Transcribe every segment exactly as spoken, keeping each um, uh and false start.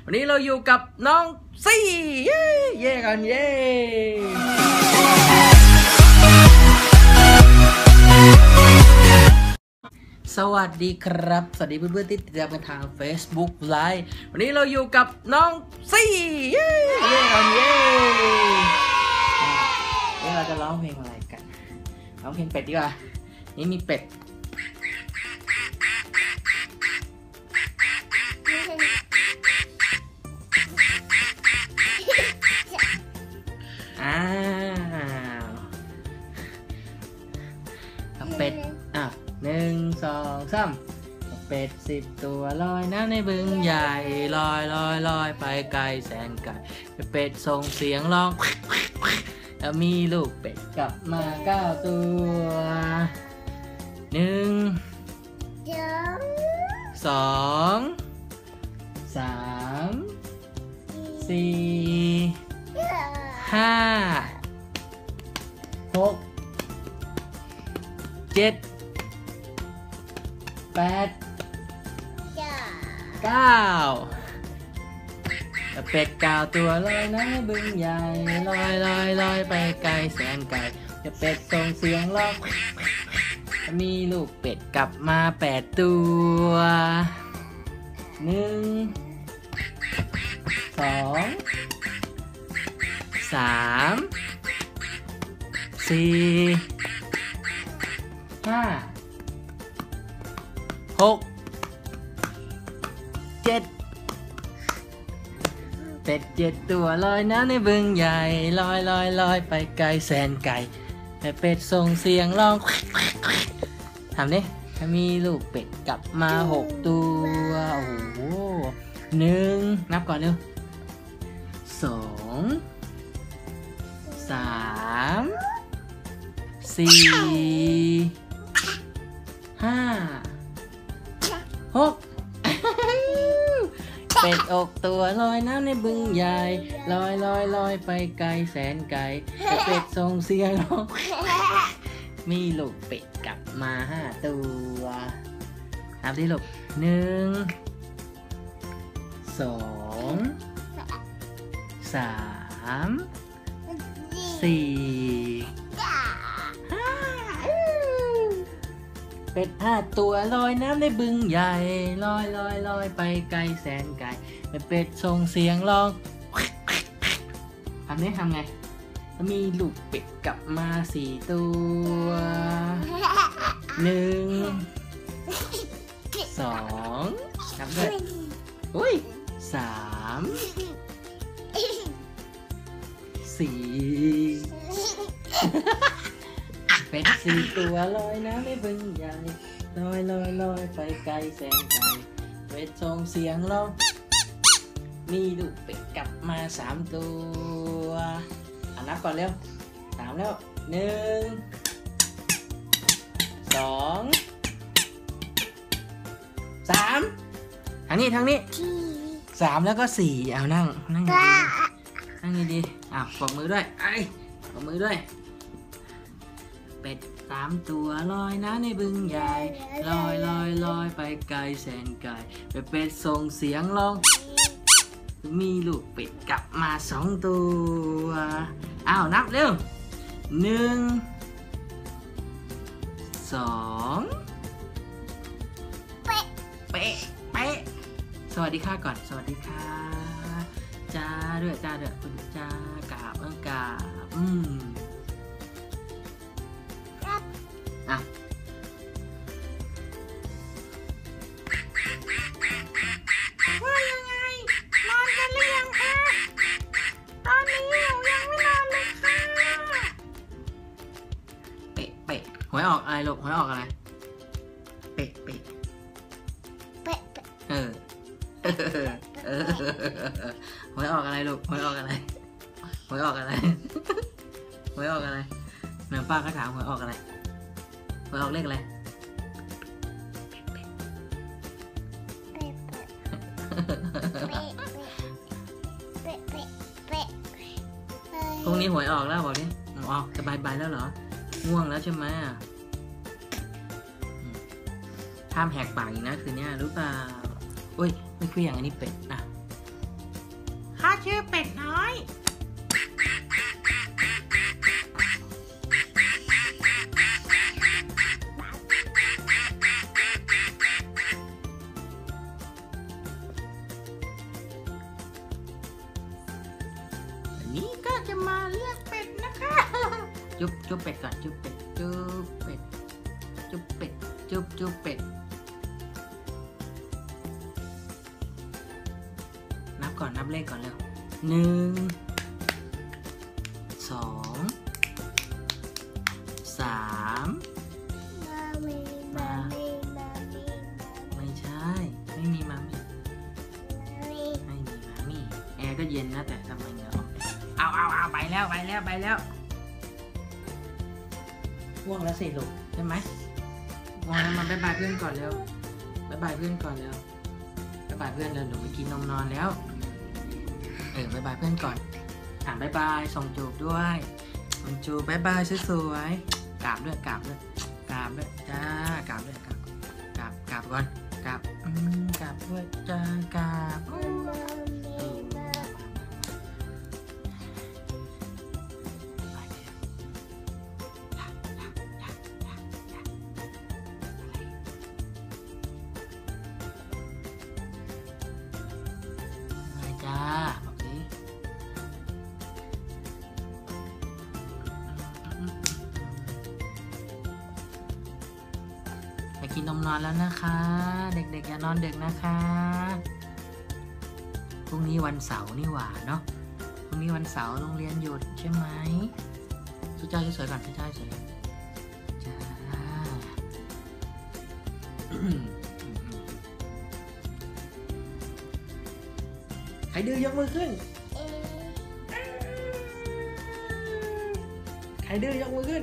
วันนี้เราอยู่กับน้องซี่เย้เย้กันเย้สวัสดีครับสวัสดีเพื่อนๆที่ติดตามกันทาง Facebook Live วันนี้เราอยู่กับน้องซี่เย้เย้กันเย้นี่เราจะร้องเพลงอะไรกันร้องเพลงเป็ดดีกว่านี่มีเป็ดอ้าวเป็ดอ่ะหนึ่งสองสามเป็ดสิบตัวลอยน้ำในบึงใหญ่ลอยลอยลอยไปไกลแสนไกลเป็ดส่งเสียงร้องแล้วมีลูกเป็ดกลับมาเก้าตัวหนึ่งสองสามสี่ห้าหกเจ็ดแปดเก้าเป็ดเก้าตัวลอยน้ำบึงใหญ่ลอยลอยลอยไปไกลแสนไกลเป็ดส่งเสียงร้องมีลูกเป็ดกลับมาแปดตัวหนึ่งสองสามสี่ห้าหกเจ็ดเป็ดเจ็ดตัวลอยน้ำในบึงใหญ่ลอยลอยลอยไปไกลแสนไกลเป็ดส่งเสียงร้องทำดิถ้ามีลูกเป็ดกลับมาหกตัวโอ้โหหนึ่งนับก่อนเร็วสองสามสี่ห้าหกเป็ดอกตัวลอยน้ำในบึงใหญ่ลอยลอยลอยไปไกลแสนไกลเป็ดส่งเสียงร้องมีลูกเป็ดกลับมาห้าตัวนับที่ลูกหนึ่งสองสามสี่ห้าเป็ดห้าตัวลอยน้ำในบึงใหญ่ลอยลอยลอยไปไกลแสนไกลเป็ดส่งเสียงร้องทำนี้ทำไงมีลูกเป็ดกลับมาสี่ตัวหนึ่งสองนับด้วยอุ้ยสามสี่เป็ดสี่ตัวลอยน้ำในบึงใหญ่ลอยลอยลอยไปไกลแสนไกลเป็ดส่งเสียงร้องมีลูกเป็ดกลับมาสามตัวอ่ะนับก่อนเร็วสามแล้วหนึ่งสองสามทางนี้ทางนี้สามแล้วก็สี่เอานั่งนั่งดีๆนั่งดีๆอ้าวปรบมือด้วยไอ้ปรบมือด้วยเป็ดสามตัวลอยน้ำในบึงใหญ่ลอยลอยลอยไปไกลแสนไกลเป็ดส่งเสียงร้องมีลูกเป็ดกลับมาสองตัวอ้าวนับเร็วหนึ่งสองเป๊ะเป๊ะเป๊ะสวัสดีค่ะก่อนสวัสดีค่ะจ้าด้วยจ้าด้วยคุณจ้ากราบเออกราบอืมอ่ะว่ายังไงนอนกันหรือยังคะตอนนี้หนูยังไม่นอนเลยค่ะเป๊ะเป๊ะหวยออกอะไรลูกหวยออกอะไรเป๊ะเป๊ะเป๊ะเออเออหวยออกอะไรลูกหวยออกอะไรหวยออกอะไรหวยออกอะไรแม่ป้าก็ถามหวยออกอะไรหวยออกเลขอะไรพรุ่งนี้หวยออกแล้วบอกดิออกสบายบายแล้วเหรอง่วงแล้วใช่ไหมห้ามแหกปากอีกนะคืนนี้รู้เปล่า อุ้ยไม่เครื่องอันนี้เป็ดนะชื่อเป็ดน้อยวันนี้ก็จะมาเรียกเป็ดนะคะจุ๊บจุ๊บเป็ดก่อนจุ๊บเป็ดจุ๊บเป็ดจุ๊บเป็ดจุ๊บจุ๊บเป็ดนับก่อนนับเลขก่อนเร็วหนึ่งสองสามมาไม่ใช่ไม่มีมามี่ไม่มีมามี่แอร์ก็เย็นนะแต่ทำไมเหงื่อออกเอาเอาเอาไปแล้วไปแล้วไปแล้วง่วงแล้วสิลูกใช่ไหมง่วงแล้วมาบายบายเพื่อนก่อนเร็วบายบายเพื่อนก่อนเร็วบายบายเพื่อนเร็วหนูไปกินนมนอนแล้วเออบายบายเพื่อนก่อนอ่ะบายบายส่งจูบด้วยส่งจูบบายบายสวยๆกราบด้วยกราบด้วยกราบด้วยจ้ากราบด้วยกราบกราบกราบก่อนกราบอืมกราบด้วยจ้ากราบจ้าโอเคไปกินนมนอนแล้วนะคะเด็กๆอย่านอนดึกนะคะพรุ่งนี้วันเสาร์นี่หว่าเนาะพรุ่งนี้วันเสาร์โรงเรียนหยุดใช่ไหมสุจ้าสวยๆก่อนสุจ้าสวยจ้าใครดื้อยกมือขึ้นใครดื้อยกมือขึ้น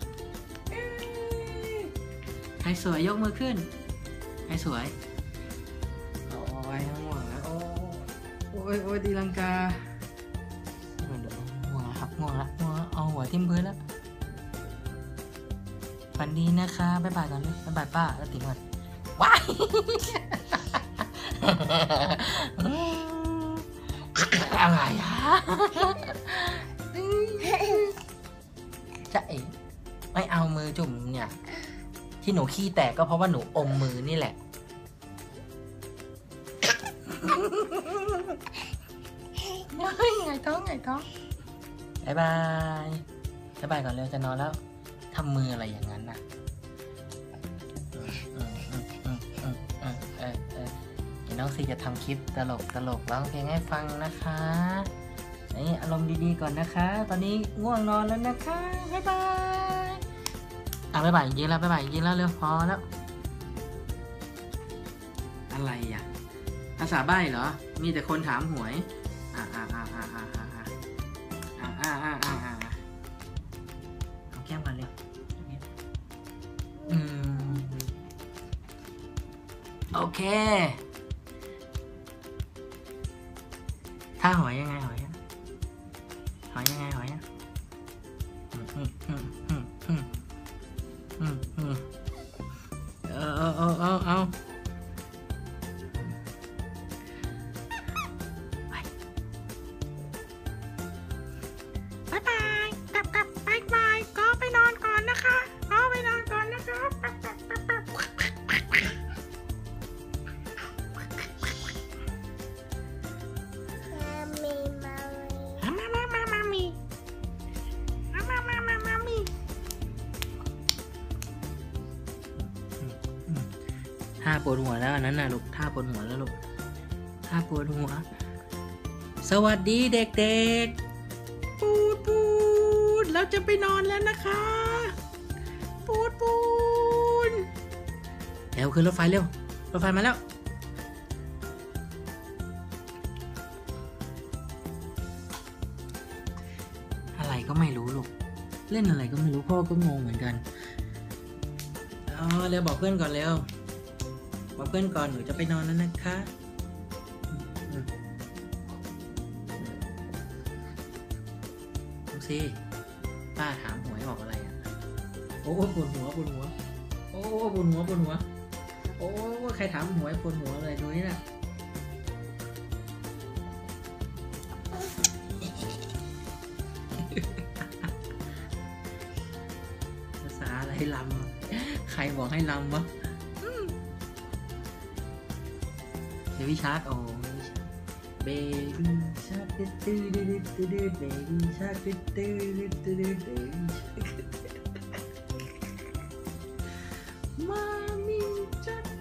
ใครสวยยกมือขึ้นใครสวยโอ้ยง่วงแล้วโอ้โอ้ยโอ้ยตีลังกาง่วงแล้วครับง่วงแล้วง่วงแล้วเอาหัวทิ่มพื้นแล้วฝันดีนะคะบ๊ายบายก่อนเลยบ๊ายบายป้าแล้วติ๋งก่อนว้ายอะไรอ่ะจะเอ๋ไม่เอามือจุ่มเนี่ยที่หนูขี้แตกก็เพราะว่าหนูอมมือนี่แหละไม่ไงท้องไงท้องบายบายบายบายก่อนเร็วจะนอนแล้วทำมืออะไรอย่างนั้นน่ะน้องซีจะทำคลิปตลกตลกร้องเพลงให้ฟังนะคะนี่อารมณ์ดีๆก่อนนะคะตอนนี้ง่วงนอนแล้วนะคะบ๊ายบายอ่ะบ๊ายบายจริงๆแล้วบ๊ายบายจริงๆแล้วเร็วพอแล้วอะไรอ่ะภาษาใบ้เหรอมีแต่คนถามหวยอ่าอ่าอ่าอ่าอ่าอ่าอ่าอ่าอ่าอ่าอ่าเอาแก้มกันเร็วอืมโอเคถ้าหอยยังไงหอยหอยยังไงหอยอืมอืมอืมอืมอืมอืมอืมเออเออเออเออเอาบายบายกลับกลับบายบายก็ไปนอนก่อนนะคะก็ไปนอนก่อนนะคะท่าปวดหัวแล้วอันนั้นน่ะลูกท่าปวดหัวแล้วลูกท่าปวดหัวสวัสดีเด็กๆปูดปูดเราจะไปนอนแล้วนะคะปูดปูดเร็วขึ้นรถไฟเร็วรถไฟมาแล้วอะไรก็ไม่รู้ลูกเล่นอะไรก็ไม่รู้พ่อก็งงเหมือนกันอ๋อเร็วบอกเพื่อนก่อนเร็วบอกเพื่อนก่อนหนูจะไปนอนแล้วนะคะดูสิป้าถามหวยบอกอะไรอ่ะโอ้ปวดหัวปวดหัวโอ้ปวดหัวปวดหัวโอ้ใครถามหวยปวดหัวเลยดูนี่นะให้ลำใครบอกให้ลำวะเบบี้ชาร์กโอ้เบบี้ชาร์กตื้อตื้อตื้อตื้อเบบี้ชาร์กตื้อตื้อตื้อตื้อเบบี้มามีจัด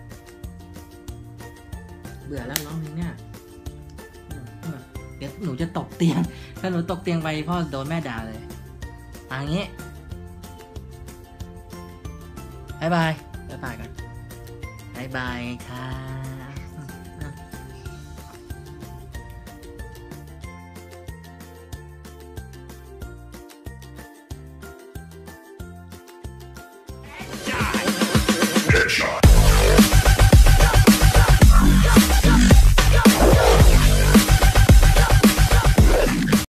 เบื่อแล้วร้องเพลงเนี่ยเดี๋ยวหนูจะตกเตียงถ้าหนูตกเตียงไปพ่อโดนแม่ด่าเลยอย่างนี้บายบายบายบายกันบายบายค่ะ Headshot.